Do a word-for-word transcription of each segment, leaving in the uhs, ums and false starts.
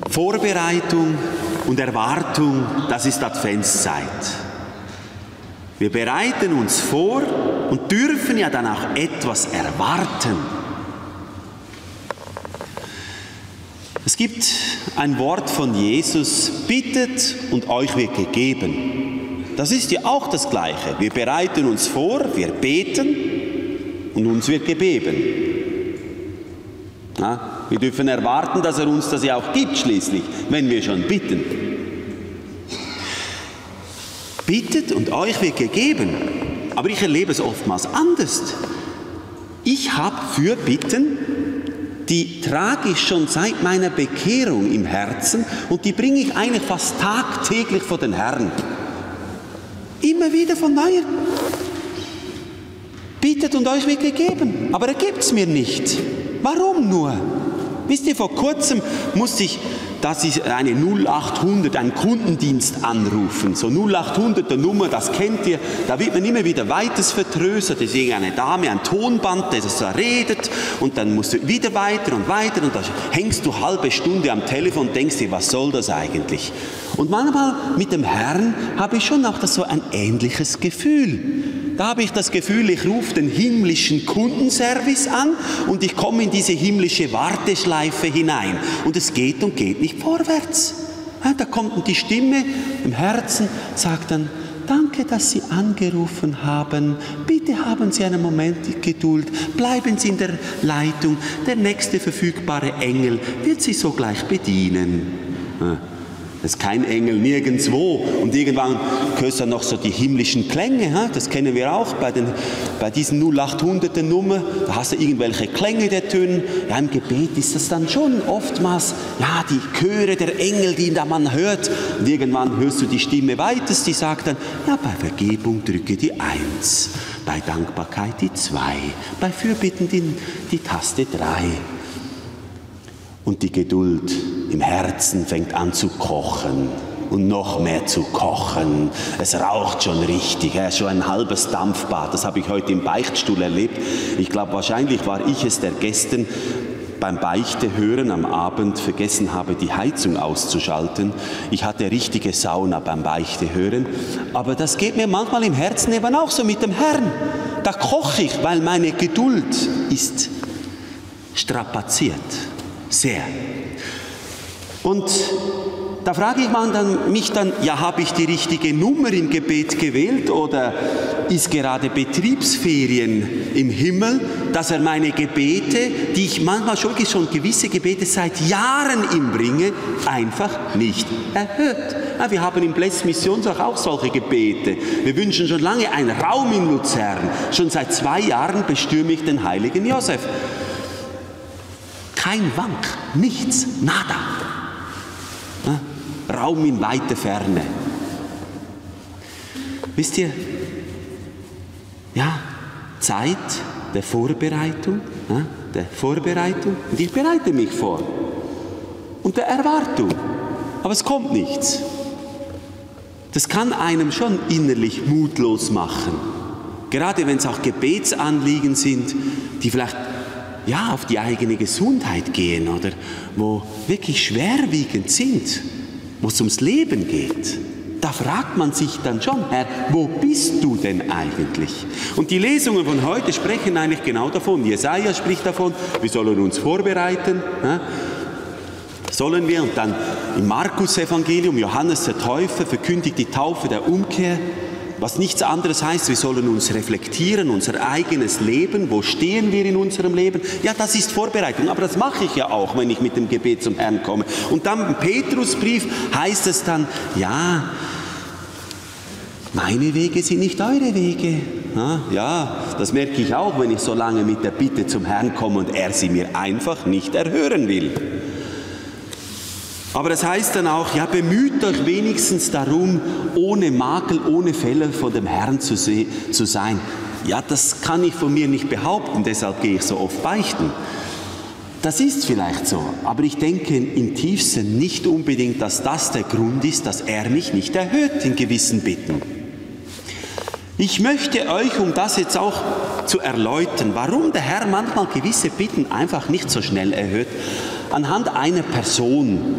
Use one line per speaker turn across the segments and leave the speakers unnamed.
Vorbereitung und Erwartung, das ist Adventszeit. Wir bereiten uns vor und dürfen ja dann auch etwas erwarten. Es gibt ein Wort von Jesus: Bittet und euch wird gegeben. Das ist ja auch das Gleiche. Wir bereiten uns vor, wir beten und uns wird gegeben. Ja, wir dürfen erwarten, dass er uns das ja auch gibt schließlich, wenn wir schon bitten. Bittet und euch wird gegeben. Aber ich erlebe es oftmals anders. Ich habe für Bitten, die trage ich schon seit meiner Bekehrung im Herzen und die bringe ich eigentlich fast tagtäglich vor den Herrn. Immer wieder von neuem. Bittet und euch wird gegeben, aber er gibt es mir nicht. Warum nur? Wisst ihr, vor kurzem musste ich, das ist eine null acht hundert, einen Kundendienst anrufen. So null acht hunderter Nummer, das kennt ihr, da wird man immer wieder weiters vertröstet. Da ist irgendeine Dame, ein Tonband, der so redet und dann musst du wieder weiter und weiter und da hängst du halbe Stunde am Telefon und denkst dir, was soll das eigentlich? Und manchmal mit dem Herrn habe ich schon auch das so ein ähnliches Gefühl. Da habe ich das Gefühl, ich rufe den himmlischen Kundenservice an und ich komme in diese himmlische Warteschleife hinein. Und es geht und geht nicht vorwärts. Ja, da kommt die Stimme im Herzen, sagt dann: Danke, dass Sie angerufen haben. Bitte haben Sie einen Moment Geduld. Bleiben Sie in der Leitung. Der nächste verfügbare Engel wird Sie sogleich bedienen. Ja. Das ist kein Engel nirgendwo. Und irgendwann hörst du noch so die himmlischen Klänge. Das kennen wir auch bei, den, bei diesen null acht hunderter Nummer. Da hast du irgendwelche Klänge der Töne. Ja, im Gebet ist das dann schon oftmals, ja, die Chöre der Engel, die da man hört. Und irgendwann hörst du die Stimme weiters, die sagt dann: Ja, bei Vergebung drücke die eins, bei Dankbarkeit die zwei, bei Fürbitten die, die Taste drei. Und die Geduld im Herzen fängt an zu kochen und noch mehr zu kochen. Es raucht schon richtig, ja, schon ein halbes Dampfbad. Das habe ich heute im Beichtstuhl erlebt. Ich glaube, wahrscheinlich war ich es, der gestern beim Beichte hören am Abend vergessen habe, die Heizung auszuschalten. Ich hatte richtige Sauna beim Beichte hören. Aber das geht mir manchmal im Herzen eben auch so mit dem Herrn. Da koche ich, weil meine Geduld ist strapaziert. Sehr. Und da frage ich mich dann, ja, habe ich die richtige Nummer im Gebet gewählt oder ist gerade Betriebsferien im Himmel, dass er meine Gebete, die ich manchmal schon, schon gewisse Gebete seit Jahren ihm bringe, einfach nicht erhört. Ja, wir haben im Bless Missionswerk auch solche Gebete. Wir wünschen schon lange einen Raum in Luzern. Schon seit zwei Jahren bestürme ich den heiligen Josef. Kein Wank, nichts, nada. Ja, Raum in weite Ferne. Wisst ihr, ja, Zeit der Vorbereitung, ja, der Vorbereitung, und ich bereite mich vor. Und der Erwartung, aber es kommt nichts. Das kann einem schon innerlich mutlos machen. Gerade wenn es auch Gebetsanliegen sind, die vielleicht ja, auf die eigene Gesundheit gehen oder wo wirklich schwerwiegend sind, wo es ums Leben geht. Da fragt man sich dann schon: Herr, wo bist du denn eigentlich? Und die Lesungen von heute sprechen eigentlich genau davon. Jesaja spricht davon, wir sollen uns vorbereiten. Ja? Sollen wir? Und dann im Markus-Evangelium, Johannes der Täufer verkündigt die Taufe der Umkehr. Was nichts anderes heißt, wir sollen uns reflektieren, unser eigenes Leben. Wo stehen wir in unserem Leben? Ja, das ist Vorbereitung, aber das mache ich ja auch, wenn ich mit dem Gebet zum Herrn komme. Und dann im Petrusbrief heißt es dann: Ja, meine Wege sind nicht eure Wege. Ja, ja, das merke ich auch, wenn ich so lange mit der Bitte zum Herrn komme und er sie mir einfach nicht erhören will. Aber das heißt dann auch, ja, bemüht euch wenigstens darum, ohne Makel, ohne Fehler vor dem Herrn zu, zu sein. Ja, das kann ich von mir nicht behaupten, deshalb gehe ich so oft beichten. Das ist vielleicht so, aber ich denke im tiefsten nicht unbedingt, dass das der Grund ist, dass er mich nicht erhört in gewissen Bitten. Ich möchte euch, um das jetzt auch zu erläutern, warum der Herr manchmal gewisse Bitten einfach nicht so schnell erhört, anhand einer Person,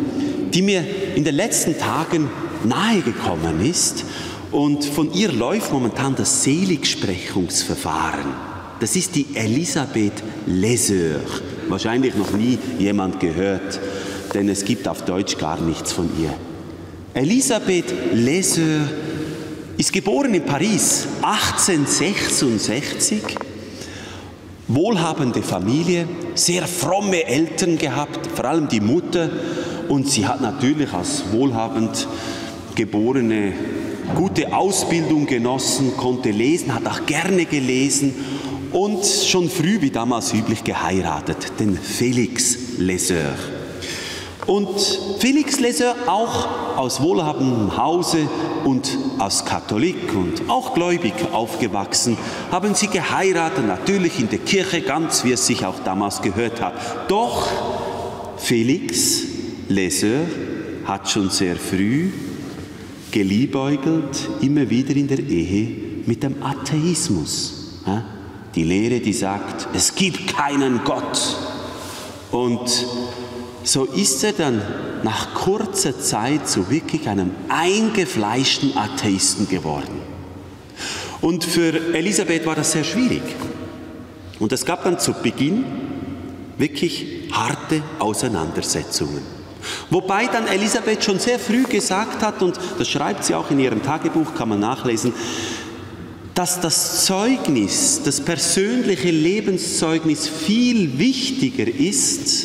die mir in den letzten Tagen nahegekommen ist. Und von ihr läuft momentan das Seligsprechungsverfahren. Das ist die Elisabeth Leseur. Wahrscheinlich noch nie jemand gehört, denn es gibt auf Deutsch gar nichts von ihr. Elisabeth Leseur ist geboren in Paris achtzehnhundertsechsundsechzig. Wohlhabende Familie, sehr fromme Eltern gehabt, vor allem die Mutter. Und sie hat natürlich als wohlhabend geborene gute Ausbildung genossen, konnte lesen, hat auch gerne gelesen und schon früh, wie damals üblich, geheiratet, den Félix Leseur. Und Félix Leseur, auch aus wohlhabendem Hause und als Katholik und auch gläubig aufgewachsen, haben sie geheiratet, natürlich in der Kirche, ganz wie es sich auch damals gehört hat. Doch Félix Leseur hat schon sehr früh geliebäugelt, immer wieder in der Ehe, mit dem Atheismus. Die Lehre, die sagt, es gibt keinen Gott. Und so ist er dann nach kurzer Zeit zu wirklich einem eingefleischten Atheisten geworden. Und für Elisabeth war das sehr schwierig. Und es gab dann zu Beginn wirklich harte Auseinandersetzungen. Wobei dann Elisabeth schon sehr früh gesagt hat, und das schreibt sie auch in ihrem Tagebuch, kann man nachlesen, dass das Zeugnis, das persönliche Lebenszeugnis viel wichtiger ist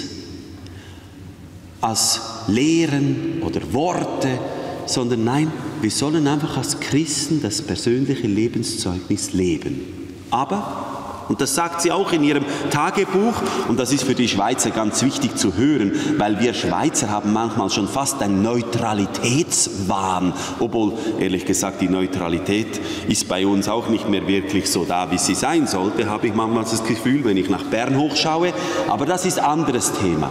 als Lehren oder Worte, sondern nein, wir sollen einfach als Christen das persönliche Lebenszeugnis leben. Aber, und das sagt sie auch in ihrem Tagebuch, und das ist für die Schweizer ganz wichtig zu hören, weil wir Schweizer haben manchmal schon fast einen Neutralitätswahn, obwohl, ehrlich gesagt, die Neutralität ist bei uns auch nicht mehr wirklich so da, wie sie sein sollte, habe ich manchmal das Gefühl, wenn ich nach Bern hochschaue, aber das ist ein anderes Thema.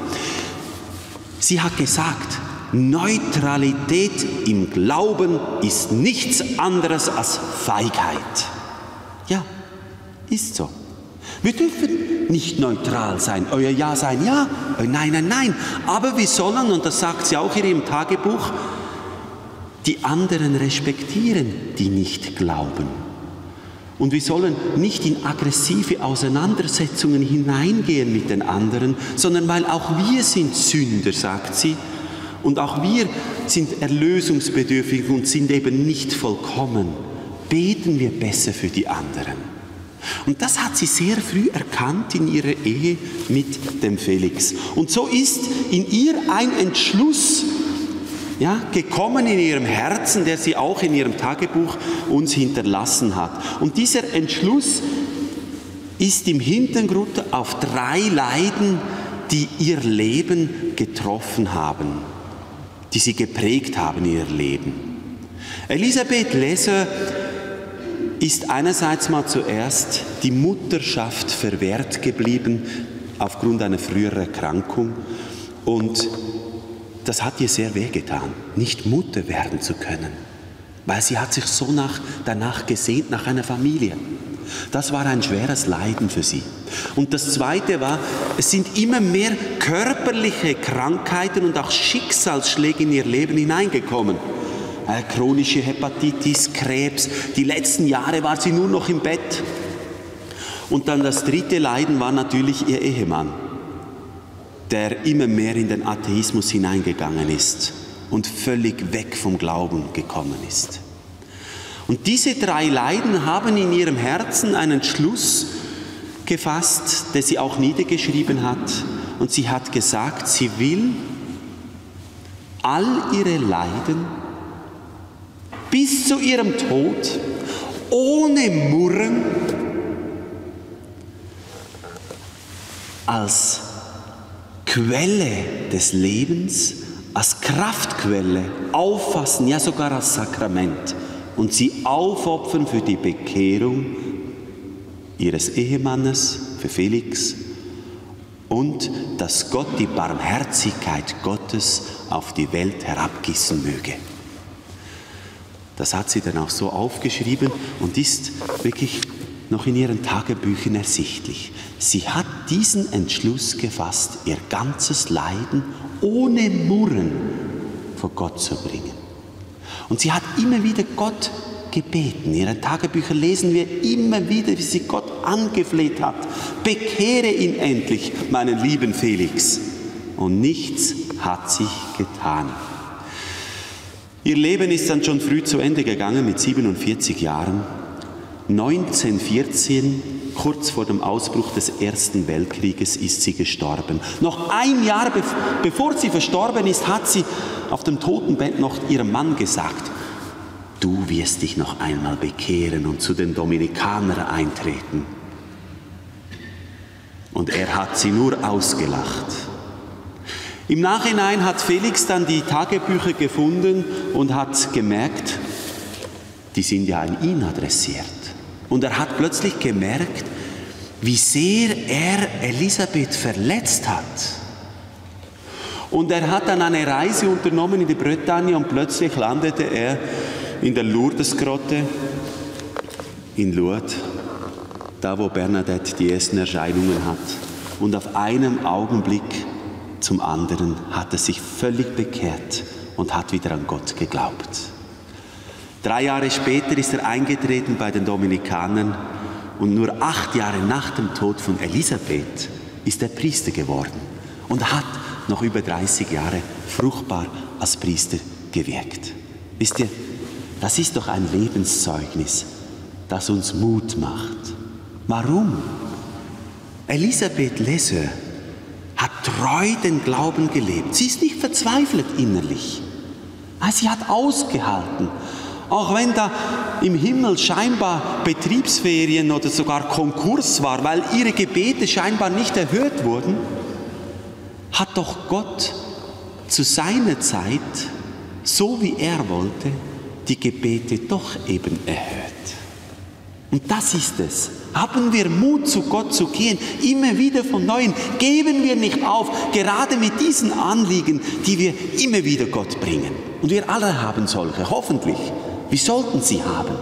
Sie hat gesagt, Neutralität im Glauben ist nichts anderes als Feigheit. Ja, ist so. Wir dürfen nicht neutral sein, euer Ja sein Ja, euer Nein, nein, nein. Aber wir sollen, und das sagt sie auch in ihrem Tagebuch, die anderen respektieren, die nicht glauben. Und wir sollen nicht in aggressive Auseinandersetzungen hineingehen mit den anderen, sondern weil auch wir sind Sünder, sagt sie. Und auch wir sind erlösungsbedürftig und sind eben nicht vollkommen. Beten wir besser für die anderen. Und das hat sie sehr früh erkannt in ihrer Ehe mit dem Felix. Und so ist in ihr ein Entschluss ja, gekommen in ihrem Herzen, der sie auch in ihrem Tagebuch uns hinterlassen hat. Und dieser Entschluss ist im Hintergrund auf drei Leiden, die ihr Leben getroffen haben, die sie geprägt haben in ihr Leben. Elisabeth Leseur ist einerseits mal zuerst die Mutterschaft verwehrt geblieben aufgrund einer früheren Erkrankung, und das hat ihr sehr wehgetan, nicht Mutter werden zu können, weil sie hat sich so nach, danach gesehnt, nach einer Familie. Das war ein schweres Leiden für sie. Und das Zweite war, es sind immer mehr körperliche Krankheiten und auch Schicksalsschläge in ihr Leben hineingekommen. Äh, chronische Hepatitis, Krebs, die letzten Jahre war sie nur noch im Bett. Und dann das dritte Leiden war natürlich ihr Ehemann, der immer mehr in den Atheismus hineingegangen ist und völlig weg vom Glauben gekommen ist. Und diese drei Leiden haben in ihrem Herzen einen Schluss gefasst, der sie auch niedergeschrieben hat. Und sie hat gesagt, sie will all ihre Leiden bis zu ihrem Tod ohne Murren als Quelle des Lebens, als Kraftquelle auffassen, ja sogar als Sakrament, und sie aufopfern für die Bekehrung ihres Ehemannes, für Felix, und dass Gott die Barmherzigkeit Gottes auf die Welt herabgießen möge. Das hat sie dann auch so aufgeschrieben und ist wirklich noch in ihren Tagebüchern ersichtlich. Sie hat diesen Entschluss gefasst, ihr ganzes Leiden ohne Murren vor Gott zu bringen. Und sie hat immer wieder Gott gebeten. In ihren Tagebüchern lesen wir immer wieder, wie sie Gott angefleht hat. Bekehre ihn endlich, meinen lieben Felix. Und nichts hat sich getan. Ihr Leben ist dann schon früh zu Ende gegangen, mit siebenundvierzig Jahren. neunzehnhundertvierzehn, kurz vor dem Ausbruch des Ersten Weltkrieges, ist sie gestorben. Noch ein Jahr bevor sie verstorben ist, hat sie auf dem Totenbett noch ihrem Mann gesagt: Du wirst dich noch einmal bekehren und zu den Dominikanern eintreten. Und er hat sie nur ausgelacht. Im Nachhinein hat Felix dann die Tagebücher gefunden und hat gemerkt, die sind ja an ihn adressiert. Und er hat plötzlich gemerkt, wie sehr er Elisabeth verletzt hat. Und er hat dann eine Reise unternommen in die Bretagne und plötzlich landete er in der Lourdesgrotte in Lourdes, da wo Bernadette die ersten Erscheinungen hat. Und auf einem Augenblick zum anderen hat er sich völlig bekehrt und hat wieder an Gott geglaubt. Drei Jahre später ist er eingetreten bei den Dominikanern und nur acht Jahre nach dem Tod von Elisabeth ist er Priester geworden und hat noch über dreißig Jahre fruchtbar als Priester gewirkt. Wisst ihr, das ist doch ein Lebenszeugnis, das uns Mut macht. Warum? Elisabeth Lesseur hat treu den Glauben gelebt. Sie ist nicht verzweifelt innerlich. Sie hat ausgehalten. Auch wenn da im Himmel scheinbar Betriebsferien oder sogar Konkurs war, weil ihre Gebete scheinbar nicht erhört wurden, hat doch Gott zu seiner Zeit, so wie er wollte, die Gebete doch eben erhört. Und das ist es. Haben wir Mut, zu Gott zu gehen, immer wieder von Neuem. Geben wir nicht auf, gerade mit diesen Anliegen, die wir immer wieder Gott bringen. Und wir alle haben solche, hoffentlich. Wir sollten sie haben.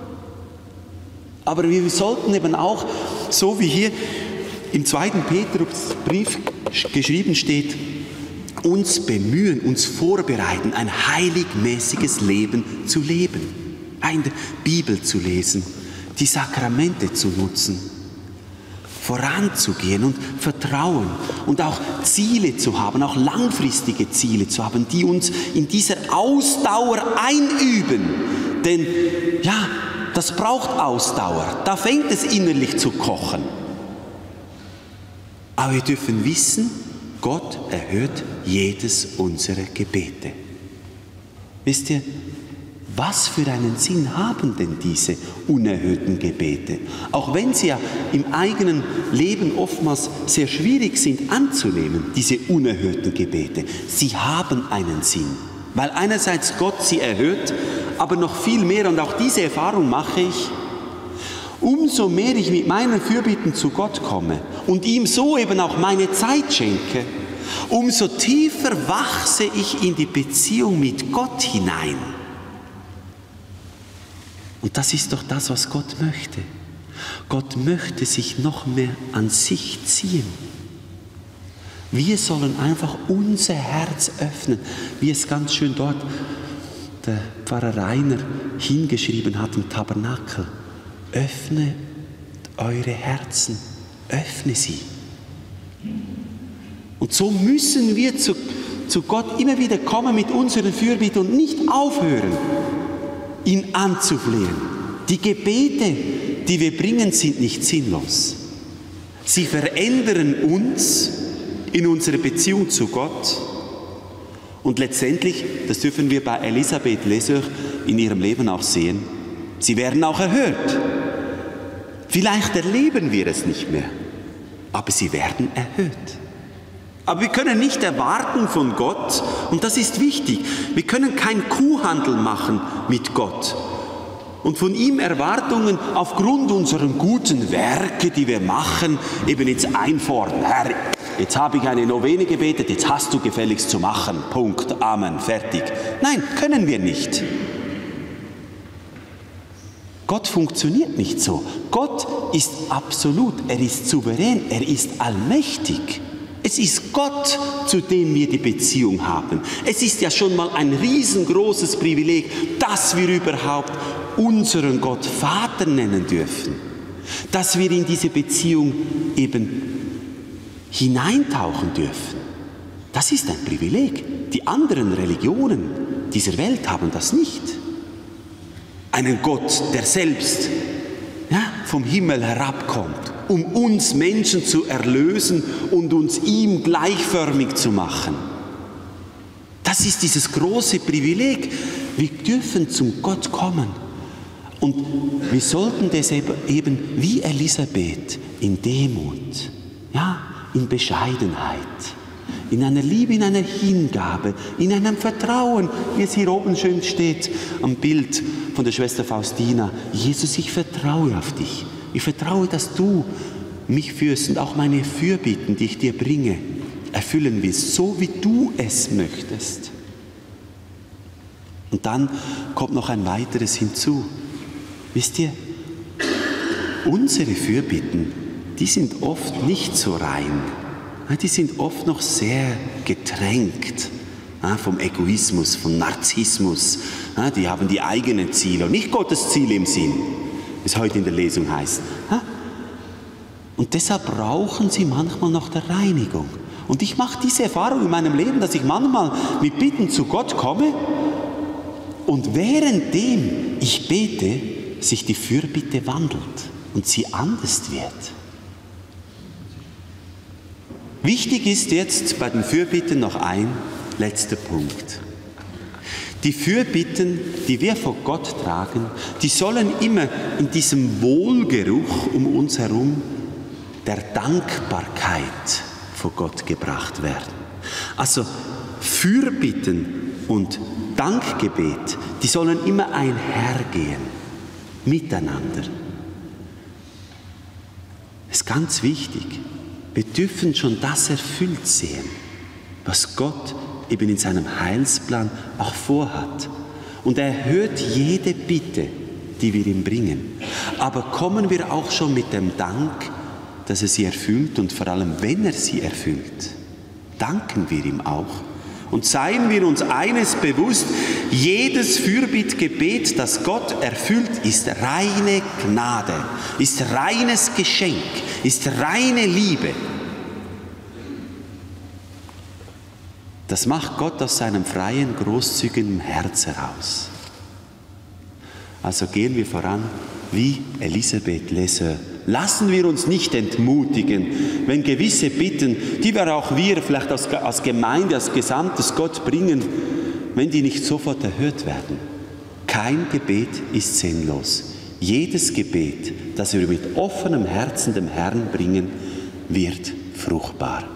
Aber wir sollten eben auch, so wie hier im zweiten Petrusbrief geschrieben steht, uns bemühen, uns vorbereiten, ein heiligmäßiges Leben zu leben. In der Bibel zu lesen, die Sakramente zu nutzen, voranzugehen und Vertrauen und auch Ziele zu haben, auch langfristige Ziele zu haben, die uns in dieser Ausdauer einüben. Denn ja, das braucht Ausdauer, da fängt es innerlich zu kochen. Aber wir dürfen wissen, Gott erhört jedes unserer Gebete. Wisst ihr, was für einen Sinn haben denn diese unerhörten Gebete? Auch wenn sie ja im eigenen Leben oftmals sehr schwierig sind anzunehmen, diese unerhörten Gebete. Sie haben einen Sinn, weil einerseits Gott sie erhört, aber noch viel mehr, und auch diese Erfahrung mache ich, umso mehr ich mit meinen Fürbitten zu Gott komme und ihm so eben auch meine Zeit schenke, umso tiefer wachse ich in die Beziehung mit Gott hinein. Und das ist doch das, was Gott möchte. Gott möchte sich noch mehr an sich ziehen. Wir sollen einfach unser Herz öffnen, wie es ganz schön dort der Pfarrer Rainer hingeschrieben hat im Tabernakel. Öffne eure Herzen, öffne sie. Und so müssen wir zu, zu Gott immer wieder kommen mit unseren Fürbitten und nicht aufhören, ihn anzuflehen. Die Gebete, die wir bringen, sind nicht sinnlos. Sie verändern uns in unserer Beziehung zu Gott. Und letztendlich, das dürfen wir bei Elisabeth Lesseur in ihrem Leben auch sehen, sie werden auch erhört. Vielleicht erleben wir es nicht mehr, aber sie werden erhört. Aber wir können nicht erwarten von Gott, und das ist wichtig, wir können keinen Kuhhandel machen mit Gott und von ihm Erwartungen aufgrund unserer guten Werke, die wir machen, eben jetzt einfordern. Herr, jetzt habe ich eine Novene gebetet, jetzt hast du gefälligst zu machen. Punkt, Amen, fertig. Nein, können wir nicht. Gott funktioniert nicht so. Gott ist absolut, er ist souverän, er ist allmächtig. Es ist Gott, zu dem wir die Beziehung haben. Es ist ja schon mal ein riesengroßes Privileg, dass wir überhaupt unseren Gott Vater nennen dürfen. Dass wir in diese Beziehung eben hineintauchen dürfen. Das ist ein Privileg. Die anderen Religionen dieser Welt haben das nicht. Einen Gott, der selbst ja, vom Himmel herabkommt, um uns Menschen zu erlösen und uns ihm gleichförmig zu machen. Das ist dieses große Privileg. Wir dürfen zum Gott kommen. Und wir sollten das eben wie Elisabeth in Demut, ja, in Bescheidenheit, in einer Liebe, in einer Hingabe, in einem Vertrauen, wie es hier oben schön steht am Bild von der Schwester Faustina. Jesus, ich vertraue auf dich. Ich vertraue, dass du mich führst und auch meine Fürbitten, die ich dir bringe, erfüllen willst, so wie du es möchtest. Und dann kommt noch ein weiteres hinzu. Wisst ihr, unsere Fürbitten, die sind oft nicht so rein. Die sind oft noch sehr getränkt vom Egoismus, vom Narzissmus. Die haben die eigenen Ziele und nicht Gottes Ziele im Sinn, wie es heute in der Lesung heißt. Und deshalb brauchen sie manchmal noch der Reinigung. Und ich mache diese Erfahrung in meinem Leben, dass ich manchmal mit Bitten zu Gott komme und währenddem ich bete, sich die Fürbitte wandelt und sie anders wird. Wichtig ist jetzt bei den Fürbitten noch ein letzter Punkt. Die Fürbitten, die wir vor Gott tragen, die sollen immer in diesem Wohlgeruch um uns herum der Dankbarkeit vor Gott gebracht werden. Also Fürbitten und Dankgebet, die sollen immer einhergehen, miteinander. Das ist ganz wichtig. Wir dürfen schon das erfüllt sehen, was Gott eben in seinem Heilsplan auch vorhat. Und er hört jede Bitte, die wir ihm bringen. Aber kommen wir auch schon mit dem Dank, dass er sie erfüllt und vor allem, wenn er sie erfüllt, danken wir ihm auch. Und seien wir uns eines bewusst, jedes Fürbittgebet, das Gott erfüllt, ist reine Gnade, ist reines Geschenk, ist reine Liebe. Das macht Gott aus seinem freien, großzügigen Herz heraus. Also gehen wir voran wie Elisabeth Lesseur. Lassen wir uns nicht entmutigen, wenn gewisse Bitten, die wir auch wir vielleicht als, als Gemeinde, als Gesamtes Gott bringen, wenn die nicht sofort erhört werden. Kein Gebet ist sinnlos. Jedes Gebet, das wir mit offenem Herzen dem Herrn bringen, wird fruchtbar.